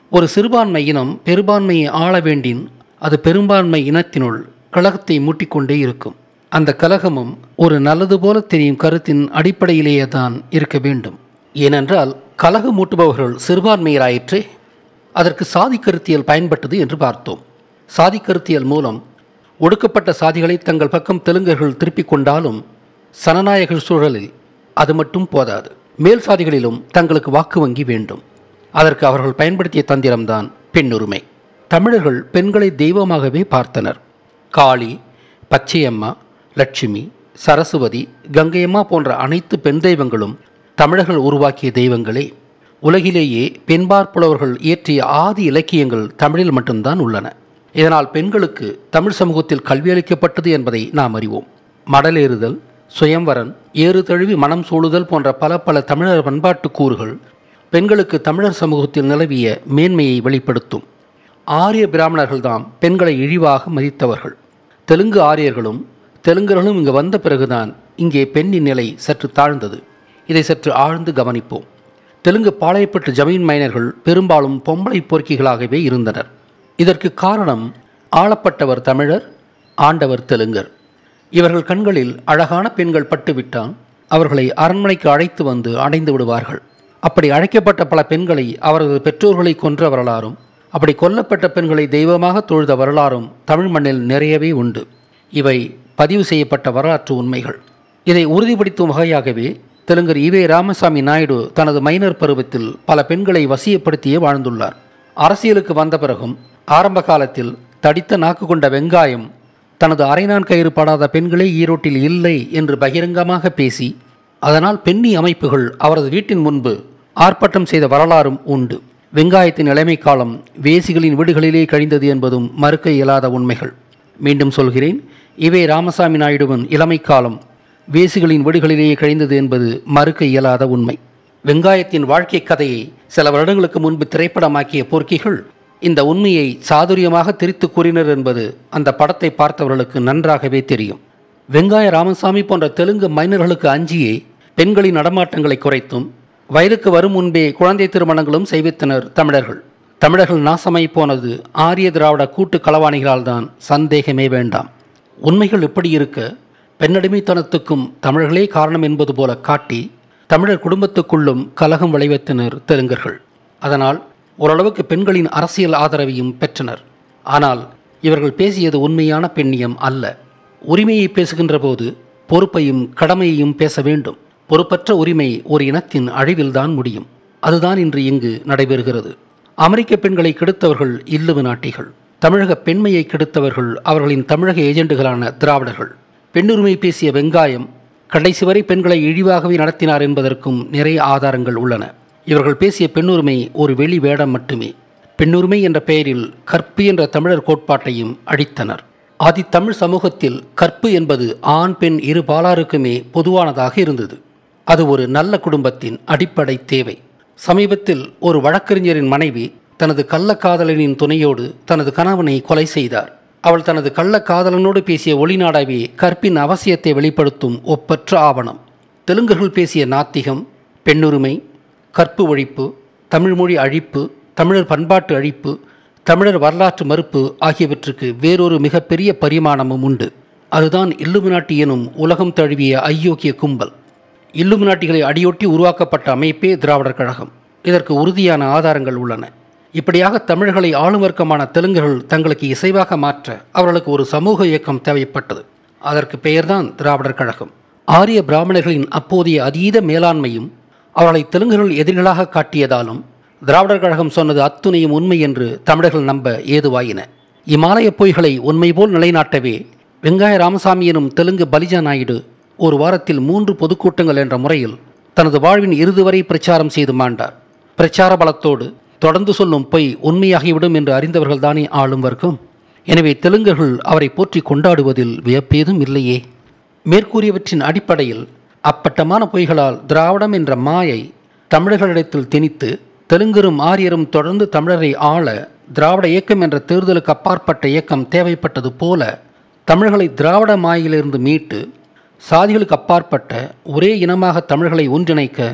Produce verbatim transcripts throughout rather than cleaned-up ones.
ஒரு சிறுபான்மை இனம் பெரும்பான்மையை ஆள வேண்டின் அது பெரும்பான்மை இனத்தினுள் கலகத்தை மூட்டிக்கொண்டே இருக்கும். அந்த கலகமும் ஒரு நல்லது போல தெரியும் கருத்தின் அடிப்படையிலேயே தான் இருக்க வேண்டும். ஏனென்றால் கலகம் மூட்டுபவர்கள் சிறுபான்மையராயிற்றே. அதற்கு சாதி கருத்தியல் பயன்பட்டது என்று பார்த்தோம். சாதி கருத்தியல் மூலம் ஒடுக்கப்பட்ட சாதிகளை தங்கள் பக்கம் தெலுங்கர்கள் திருப்பிக் கொண்டாலும் சனநாயக சூழலில் அது மட்டும் போதாது. மேல் சாதிகளிலும் தங்களுக்கு வாக்கு வங்கி வேண்டும். அதற்கு அவர்கள் பயன்படுத்திய தந்திரம்தான் பெண்ணுரிமை. தமிழர்கள் பெண்களை தெய்வமாகவே பார்த்தனர். காளி, பச்சையம்மா, லட்சுமி, சரஸ்வதி, கங்கையம்மா போன்ற அனைத்து பெண் தெய்வங்களும் தமிழர்கள் உருவாக்கிய தெய்வங்களே. உலகிலேயே பெண்பார்ப்புலவர்கள் இயற்றிய ஆதி இலக்கியங்கள் தமிழில் மட்டும்தான் உள்ளன. இதனால் பெண்களுக்கு தமிழ் சமூகத்தில் கல்வி அளிக்கப்பட்டது என்பதை நாம் அறிவோம். மடலேறுதல், சுயம்வரன், ஏறு தழுவி மனம் சூழுதல் போன்ற பல பல தமிழர் பண்பாட்டு கூறுகள் பெண்களுக்கு தமிழர் சமூகத்தில் நிலவிய மேன்மையை வெளிப்படுத்தும். ஆரிய பிராமணர்கள்தாம் பெண்களை இழிவாக மதித்தவர்கள். தெலுங்கு ஆரியர்களும் தெலுங்கர்களும் இங்கு வந்த பிறகுதான் இங்கே பெண்ணின் நிலை சற்று தாழ்ந்தது. இதை சற்று ஆழ்ந்து கவனிப்போம். தெலுங்கு பாளையப்பட்டு ஜமீன் மைனர்கள் பெரும்பாலும் பொம்பளை பொறுக்கிகளாகவே இருந்தனர். இதற்கு காரணம் ஆளப்பட்டவர் தமிழர், ஆண்டவர் தெலுங்கர். இவர்கள் கண்களில் அழகான பெண்கள் பட்டுவிட்டால் அவர்களை அரண்மனைக்கு அழைத்து வந்து அடைந்து விடுவார்கள். அப்படி அழைக்கப்பட்ட பல பெண்களை அவரது பெற்றோர்களை கொன்ற வரலாறும் அப்படி கொல்லப்பட்ட பெண்களை தெய்வமாக தொழுத வரலாறும் தமிழ் மண்ணில் நிறையவே உண்டு. இவை பதிவு செய்யப்பட்ட வரலாற்று உண்மைகள். இதை உறுதிப்படுத்தும் வகையாகவே தெலுங்கர் ஈவே ராமசாமி நாயுடு தனது மைனர் பருவத்தில் பல பெண்களை வசியப்படுத்தியே வாழ்ந்துள்ளார். அரசியலுக்கு வந்த பிறகும் ஆரம்ப காலத்தில் தடித்த நாக்கு கொண்ட வெங்காயம் தனது அரைநான் கயிறு படாத பெண்களே ஈரோட்டில் இல்லை என்று பகிரங்கமாக பேசி அதனால் பெண்ணி அமைப்புகள் அவரது வீட்டின் முன்பு ஆர்ப்பாட்டம் செய்த வரலாறும் உண்டு. வெங்காயத்தின் இளமை காலம் வேசிகளின் வீடுகளிலே கழிந்தது என்பதும் மறுக்க இயலாத உண்மைகள். மீண்டும் சொல்கிறேன், இவே ராமசாமி நாயுடுவின் இளமை காலம் வேசிகளின் வீடுகளிலேயே கழிந்தது என்பது மறுக்க இயலாத உண்மை. வெங்காயத்தின் வாழ்க்கை கதையை சில வருடங்களுக்கு முன்பு திரைப்படமாக்கிய போர்க்கிகள் இந்த உண்மையை சாதுரியமாக திரித்து கூறினர் என்பது அந்த படத்தை பார்த்தவர்களுக்கு நன்றாகவே தெரியும். வெங்காய ராமசாமி போன்ற தெலுங்கு மைனர்களுக்கு அஞ்சியே பெண்களின் நடமாட்டங்களை குறைத்தும் வயதுக்கு வரும் முன்பே குழந்தை திருமணங்களும் செய்வித்தனர் தமிழர்கள். தமிழர்கள் நாசமாய் போனது ஆரிய திராவிட கூட்டு களவாணிகளால் தான், சந்தேகமே வேண்டாம். உண்மைகள் எப்படி இருக்க பெண்ணடிமைத்தனத்துக்கும் தமிழர்களே காரணம் என்பது போல காட்டி தமிழர் குடும்பத்துக்குள்ளும் கலகம் விளைவித்தனர் தெலுங்கர்கள். அதனால் ஓரளவுக்கு பெண்களின் அரசியல் ஆதரவையும் பெற்றனர். ஆனால் இவர்கள் பேசியது உண்மையான பெண்ணியம் அல்ல. உரிமையை பேசுகின்ற போது பொறுப்பையும் கடமையையும் பேச வேண்டும். பொறுப்பற்ற உரிமை ஒரு இனத்தின் அழிவில்தான் முடியும். அதுதான் இன்று இங்கு நடைபெறுகிறது. அமெரிக்க பெண்களை கெடுத்தவர்கள் இல்லுவு நாட்டிகள். தமிழக பெண்மையை கெடுத்தவர்கள் அவர்களின் தமிழக ஏஜெண்டுகளான திராவிடர்கள். பெண்ணுரிமை பேசிய வெங்காயம் கடைசி வரை பெண்களை இழிவாகவே நடத்தினார் என்பதற்கும் நிறைய ஆதாரங்கள் உள்ளன. இவர்கள் பேசிய பெண்ணுரிமை ஒரு வெளி வேடம் மட்டுமே. பெண்ணுரிமை என்ற பெயரில் கற்பு என்ற தமிழர் கோட்பாட்டையும் அழித்தனர். ஆதி தமிழ் சமூகத்தில் கற்பு என்பது ஆண் பெண் இரு பாலாருக்குமே பொதுவானதாக இருந்தது. அது ஒரு நல்ல குடும்பத்தின் அடிப்படை தேவை. சமீபத்தில் ஒரு வழக்கறிஞரின் மனைவி தனது கள்ளக்காதலனின் துணையோடு தனது கணவனை கொலை செய்தார். அவள் தனது கள்ளக்காதலனோடு பேசிய ஒளிநாடாவே கற்பின் அவசியத்தை வெளிப்படுத்தும் ஒப்பற்ற ஆவணம். தெலுங்கர்கள் பேசிய நாத்திகம், பெண்ணுரிமை, கற்பு ஒழிப்பு, தமிழ்மொழி அழிப்பு, தமிழர் பண்பாட்டு அழிப்பு, தமிழர் வரலாற்று மறுப்பு ஆகியவற்றுக்கு வேறொரு மிகப்பெரிய பரிமாணமும் உண்டு. அதுதான் இல்லுமினாட்டி எனும் உலகம் தழுவிய ஐயோக்கிய கும்பல். இல்லுமினாட்டிகளை அடியொட்டி உருவாக்கப்பட்ட அமைப்பே திராவிடர் கழகம். இதற்கு உறுதியான ஆதாரங்கள் உள்ளன. இப்படியாக தமிழர்களை ஆளும் வர்க்கமான தெலுங்கர்கள் தங்களுக்கு இசைவாக மாற்ற அவர்களுக்கு ஒரு சமூக இயக்கம் தேவைப்பட்டது. அதற்கு பெயர்தான் திராவிடர் கழகம். ஆரிய பிராமணர்களின் அப்போதைய அதீத மேலாண்மையும் அவர்களை தெலுங்கர்கள் எதிரிகளாக காட்டியதாலும் திராவிடர் கழகம் சொன்னது அத்துணையும் உண்மை என்று தமிழர்கள் நம்ப ஏதுவாயின. இமாலய பொய்களை உண்மை போல் நிலைநாட்டவே வெங்காய ராமசாமி எனும் தெலுங்கு பலிஜா நாயுடு ஒரு வாரத்தில் மூன்று பொதுக்கூட்டங்கள் என்ற முறையில் தனது வாழ்வின் இறுதி வரை பிரச்சாரம் செய்து மாண்டார். பிரச்சார பலத்தோடு தொடர்ந்து சொல்லும் பொய் உண்மையாகிவிடும் என்று அறிந்தவர்கள்தானே ஆளும் வர்க்கம். எனவே தெலுங்கர்கள் அவரை போற்றி கொண்டாடுவதில் வியப்பேதும் இல்லையே. மேற்கூறியவற்றின் அடிப்படையில் அப்பட்டமான பொய்களால் திராவிடம் என்ற மாயை தமிழர்களிடத்தில் திணித்து தெலுங்கரும் ஆரியரும் தொடர்ந்து தமிழரை ஆள திராவிட இயக்கம் என்ற தேர்தலுக்கு அப்பாற்பட்ட இயக்கம் தேவைப்பட்டது போல தமிழர்களை திராவிட மாயிலிருந்து மீட்டு சாதிகளுக்கு அப்பாற்பட்ட ஒரே இனமாக தமிழர்களை ஒன்றிணைக்க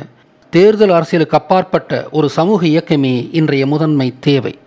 தேர்தல் அரசியலுக்கு அப்பாற்பட்ட ஒரு சமூக இயக்கமே இன்றைய முதன்மை தேவை.